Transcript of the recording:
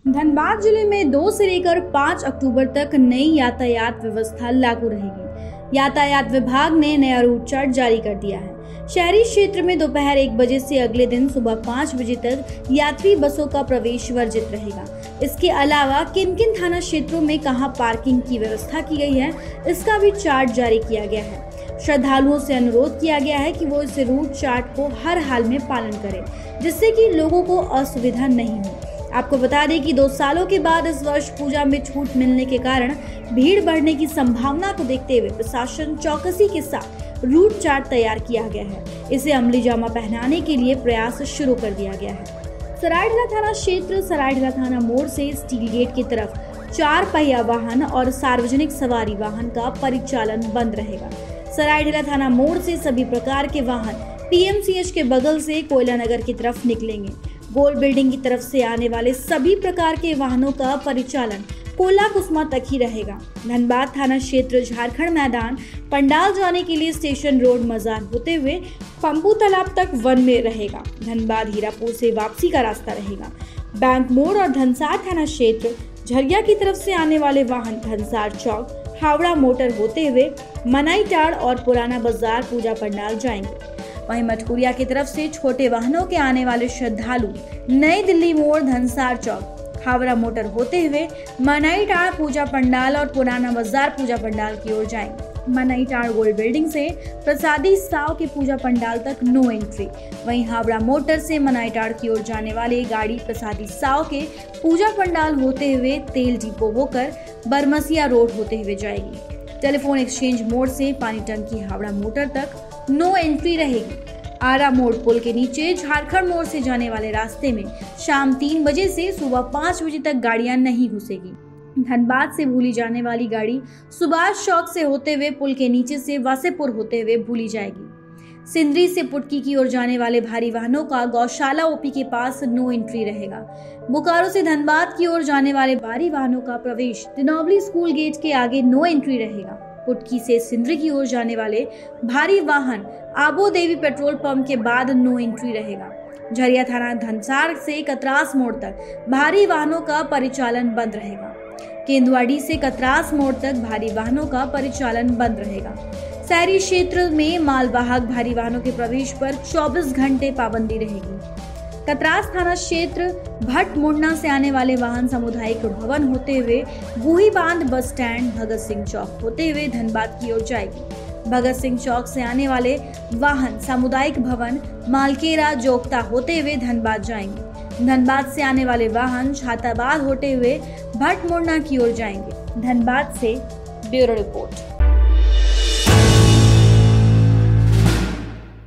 धनबाद जिले में 2 से लेकर 5 अक्टूबर तक नई यातायात व्यवस्था लागू रहेगी। यातायात विभाग ने नया रूट चार्ट जारी कर दिया है। शहरी क्षेत्र में दोपहर 1 बजे से अगले दिन सुबह 5 बजे तक यात्री बसों का प्रवेश वर्जित रहेगा। इसके अलावा किन किन थाना क्षेत्रों में कहां पार्किंग की व्यवस्था की गई है, इसका भी चार्ट जारी किया गया है। श्रद्धालुओं से अनुरोध किया गया है कि वो इस रूट चार्ट को हर हाल में पालन करें, जिससे कि लोगों को असुविधा नहीं हो। आपको बता दें कि 2 सालों के बाद इस वर्ष पूजा में छूट मिलने के कारण भीड़ बढ़ने की संभावना को देखते हुए प्रशासन चौकसी के साथ रूट चार्ट तैयार किया गया है। इसे अमली जामा पहनाने के लिए प्रयास शुरू कर दिया गया है। सरायढेला थाना क्षेत्र सरायढेला थाना मोड़ से स्टील गेट की तरफ 4 पहिया वाहन और सार्वजनिक सवारी वाहन का परिचालन बंद रहेगा। सरायढेला थाना मोड़ से सभी प्रकार के वाहन पीएमसीएच के बगल से कोयला नगर की तरफ निकलेंगे। गोल बिल्डिंग की तरफ से आने वाले सभी प्रकार के वाहनों का परिचालन कोला कुसमा तक ही रहेगा। धनबाद थाना क्षेत्र झारखंड मैदान पंडाल जाने के लिए स्टेशन रोड मजार होते हुए पंपू तालाब तक वन में रहेगा। धनबाद हीरापुर से वापसी का रास्ता रहेगा। बैंक मोड़ और धनसार थाना क्षेत्र झरिया की तरफ से आने वाले वाहन धनसार चौक हावड़ा मोटर होते हुए मनाईटाड़ और पुराना बाजार पूजा पंडाल जाएंगे। वहीं मटकुरिया की तरफ से छोटे वाहनों के आने वाले श्रद्धालु नई दिल्ली मोड़ धनसार चौक हावड़ा मोटर होते हुए मनाईटाड़ पूजा पंडाल और पुराना बाजार पूजा पंडाल की ओर जाएंगे। मनाईटाड़ गोल्ड बिल्डिंग से प्रसादी साव के पूजा पंडाल तक नो एंट्री। वहीं हावड़ा मोटर से मनाईटाड़ की ओर जाने वाली गाड़ी प्रसादी साव के पूजा पंडाल होते हुए तेल डिपो होकर बरमसिया रोड होते हुए जाएगी। टेलीफोन एक्सचेंज मोड़ से पानी टंकी हावड़ा मोटर तक नो एंट्री रहेगी। आरा मोड़ पुल के नीचे झारखंड मोड़ से जाने वाले रास्ते में शाम 3 बजे से सुबह 5 बजे तक गाड़ियां नहीं घुसेगी। धनबाद से भूली जाने वाली गाड़ी सुभाष चौक से होते हुए पुल के नीचे से वासेपुर होते हुए भूली जाएगी। सिंदरी से पुटकी की ओर जाने वाले भारी वाहनों का गौशाला ओपी के पास नो एंट्री रहेगा। बोकारो से धनबाद की ओर जाने वाले भारी वाहनों का प्रवेश दिनौली स्कूल गेट के आगे नो एंट्री रहेगा। पुटकी से सिंदरी की ओर जाने वाले भारी वाहन आबो देवी पेट्रोल पंप के बाद नो एंट्री रहेगा। झरिया थाना धनसार से कतरास मोड़ तक भारी वाहनों का परिचालन बंद रहेगा। केंदुआडी से कतरास मोड़ तक भारी वाहनों का परिचालन बंद रहेगा। शहरी क्षेत्र में मालवाहक भारी वाहनों के प्रवेश पर 24 घंटे पाबंदी रहेगी। कतरास थाना क्षेत्र भट्ट मुंडा से आने वाले वाहन सामुदायिक भवन होते हुए बूही बांध बस स्टैंड भगत सिंह चौक होते हुए धनबाद की ओर जाएगी। भगत सिंह चौक से आने वाले वाहन सामुदायिक भवन मालकेरा जोगता होते हुए धनबाद जाएंगे। धनबाद से आने वाले वाहन छाताबाद होते हुए भट्ट मुंडा की ओर जाएंगे। धनबाद से ब्यूरो रिपोर्ट।